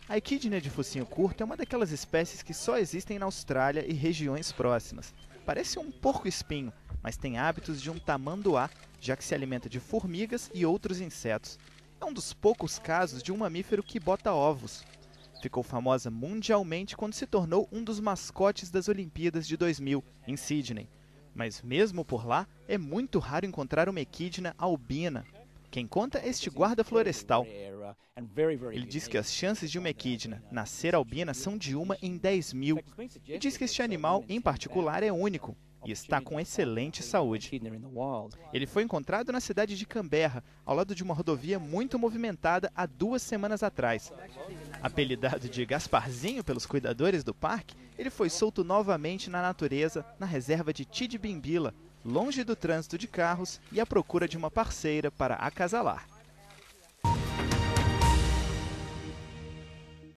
A equidna de focinho curto é uma daquelas espécies que só existem na Austrália e regiões próximas. Parece um porco-espinho, mas tem hábitos de um tamanduá, já que se alimenta de formigas e outros insetos. É um dos poucos casos de um mamífero que bota ovos. Ficou famosa mundialmente quando se tornou um dos mascotes das Olimpíadas de 2000, em Sydney. Mas mesmo por lá, é muito raro encontrar uma equidna albina. Quem conta é este guarda florestal. Ele diz que as chances de uma equidna nascer albina são de 1 em 10 mil. E diz que este animal, em particular, é único e está com excelente saúde. Ele foi encontrado na cidade de Canberra, ao lado de uma rodovia muito movimentada há 2 semanas atrás. Apelidado de Gasparzinho pelos cuidadores do parque, ele foi solto novamente na natureza, na reserva de Tidbinbilla, longe do trânsito de carros e à procura de uma parceira para acasalar.